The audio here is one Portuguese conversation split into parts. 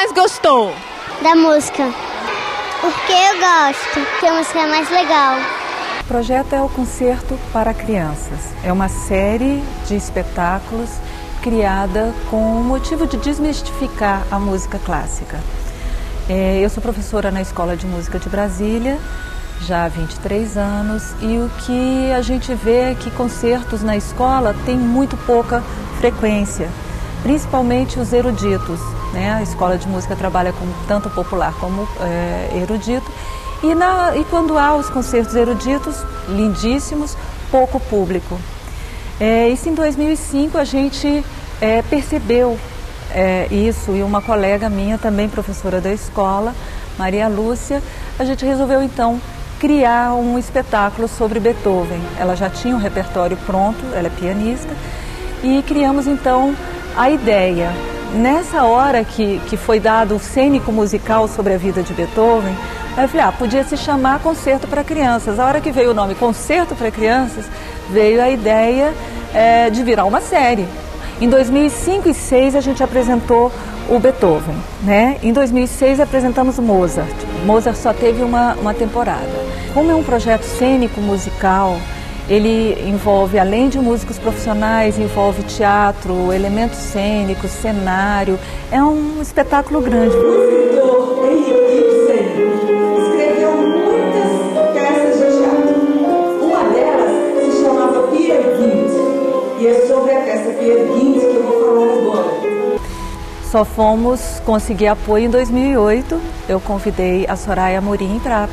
mais gostou? Da música. Porque eu gosto, porque a música é mais legal. O projeto é o Concerto para Crianças. É uma série de espetáculos criada com o motivo de desmistificar a música clássica. Eu sou professora na Escola de Música de Brasília, já há 23 anos, e o que a gente vê é que concertos na escola têm muito pouca frequência, principalmente os eruditos, né? A Escola de Música trabalha com tanto popular como erudito, e quando há os concertos eruditos, lindíssimos, pouco público. Isso em 2005 a gente percebeu isso, e uma colega minha, também professora da escola, Maria Lúcia, a gente resolveu então criar um espetáculo sobre Beethoven. Ela já tinha um repertório pronto, ela é pianista, e criamos então a ideia. Nessa hora que foi dado o cênico musical sobre a vida de Beethoven, eu falei, podia se chamar Concerto para Crianças. A hora que veio o nome Concerto para Crianças, veio a ideia de virar uma série. Em 2005 e 2006 a gente apresentou o Beethoven, né? Em 2006 apresentamos o Mozart. Mozart só teve uma temporada. Como é um projeto cênico musical, ele envolve, além de músicos profissionais, envolve teatro, elementos cênicos, cenário. É um espetáculo grande. O escritor Henrik Ibsen escreveu muitas peças de teatro. Uma delas se chamava Peer Gynt, e é sobre a peça Peer Gynt que eu vou falar agora. Só fomos conseguir apoio em 2008. Eu convidei a Soraya Amorim para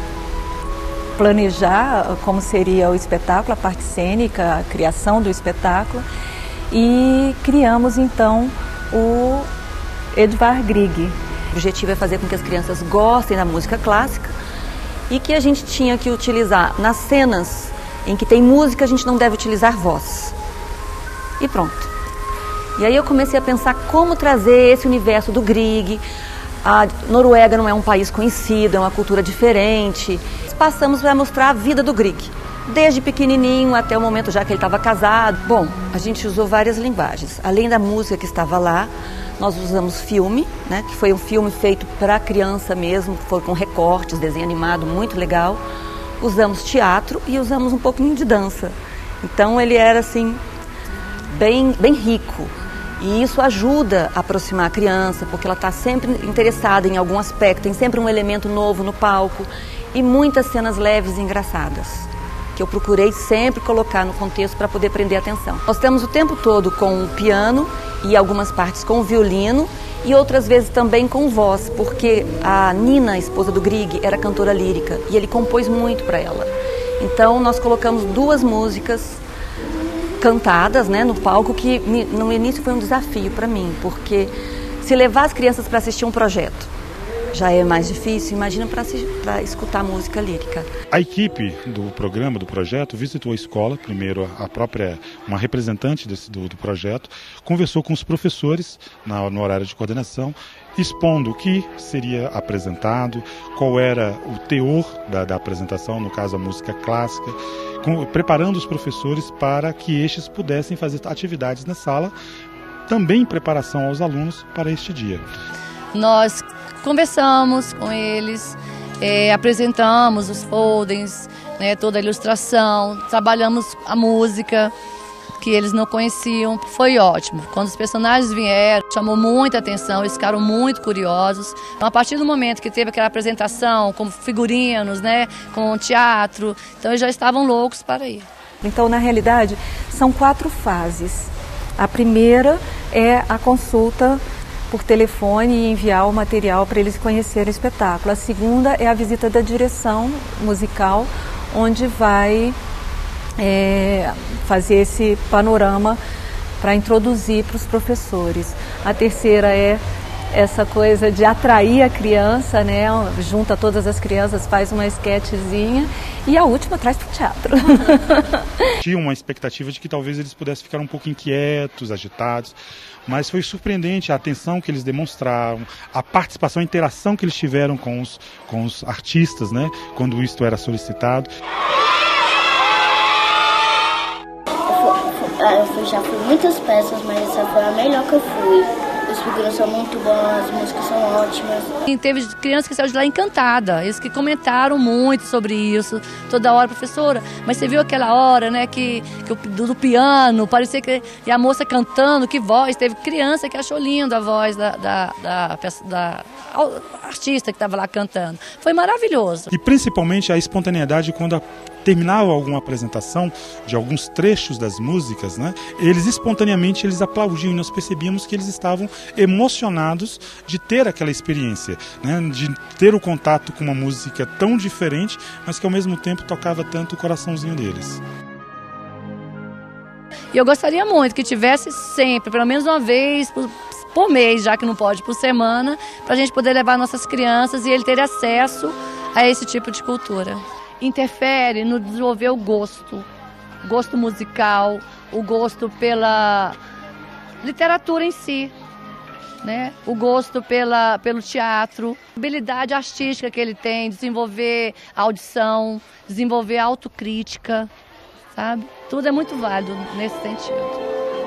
planejar como seria o espetáculo, a parte cênica, a criação do espetáculo, e criamos então o Edvard Grieg. O objetivo é fazer com que as crianças gostem da música clássica e que a gente tinha que utilizar nas cenas em que tem música, a gente não deve utilizar voz. E pronto. E aí eu comecei a pensar como trazer esse universo do Grieg. A Noruega não é um país conhecido, é uma cultura diferente. Passamos para mostrar a vida do Grieg, desde pequenininho até o momento já que ele estava casado. Bom, a gente usou várias linguagens. Além da música que estava lá, nós usamos filme, né, que foi um filme feito para criança mesmo, foi com recortes, desenho animado, muito legal. Usamos teatro e usamos um pouquinho de dança. Então ele era assim, bem rico. E isso ajuda a aproximar a criança, porque ela está sempre interessada em algum aspecto, tem sempre um elemento novo no palco. E muitas cenas leves e engraçadas, que eu procurei sempre colocar no contexto para poder prender a atenção. Nós temos o tempo todo com o piano e algumas partes com o violino e outras vezes também com voz, porque a Nina, a esposa do Grieg, era cantora lírica e ele compôs muito para ela. Então nós colocamos 2 músicas cantadas, né, no palco, que no início foi um desafio para mim, porque se levar as crianças para assistir um projeto já é mais difícil, imagina para escutar música lírica. A equipe do programa, do projeto, visitou a escola, primeiro uma representante do projeto, conversou com os professores no horário de coordenação, expondo o que seria apresentado, qual era o teor da apresentação, no caso a música clássica, preparando os professores para que estes pudessem fazer atividades na sala, também em preparação aos alunos para este dia. Nós conversamos com eles, apresentamos os folders, né, toda a ilustração, trabalhamos a música que eles não conheciam, foi ótimo. Quando os personagens vieram, chamou muita atenção, eles ficaram muito curiosos. Então, a partir do momento que teve aquela apresentação com figurinos, né, com teatro, então eles já estavam loucos para ir. Então, na realidade, são 4 fases. A primeira é a consulta por telefone e enviar o material para eles conhecerem o espetáculo. A segunda é a visita da direção musical, onde vai fazer esse panorama para introduzir para os professores. A terceira é essa coisa de atrair a criança, né? Junta todas as crianças, faz uma esquetezinha, e a última traz para o teatro. Tinha uma expectativa de que talvez eles pudessem ficar um pouco inquietos, agitados, mas foi surpreendente a atenção que eles demonstraram, a participação, a interação que eles tiveram com os artistas, né? Quando isto era solicitado. Eu já fui muitas peças, mas essa foi a melhor que eu fui. Os figuras são muito boas, as músicas são ótimas. E teve crianças que saíram de lá encantada, eles que comentaram muito sobre isso, toda hora, professora, mas você viu aquela hora, né, do piano, parecia que e a moça cantando, que voz, teve criança que achou lindo a voz da artista que estava lá cantando. Foi maravilhoso. E principalmente a espontaneidade quando terminava alguma apresentação de alguns trechos das músicas, né? Eles espontaneamente aplaudiam e nós percebíamos que eles estavam emocionados de ter aquela experiência, né? De ter o contato com uma música tão diferente, mas que ao mesmo tempo tocava tanto o coraçãozinho deles. E eu gostaria muito que tivesse sempre, pelo menos uma vez por mês, já que não pode, por semana, para a gente poder levar nossas crianças e ele ter acesso a esse tipo de cultura. Interfere no desenvolver o gosto musical, o gosto pela literatura em si, né? O gosto pelo teatro, a habilidade artística que ele tem, desenvolver a audição, desenvolver a autocrítica, sabe? Tudo é muito válido nesse sentido.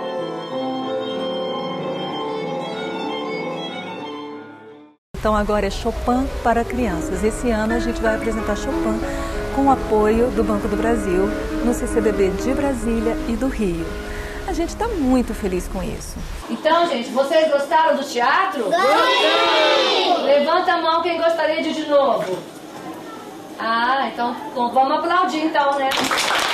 Então agora é Chopin para crianças. Esse ano a gente vai apresentar Chopin com o apoio do Banco do Brasil no CCBB de Brasília e do Rio. A gente está muito feliz com isso. Então, gente, vocês gostaram do teatro? Sim! Levanta a mão quem gostaria de novo. Ah, então vamos aplaudir então, né?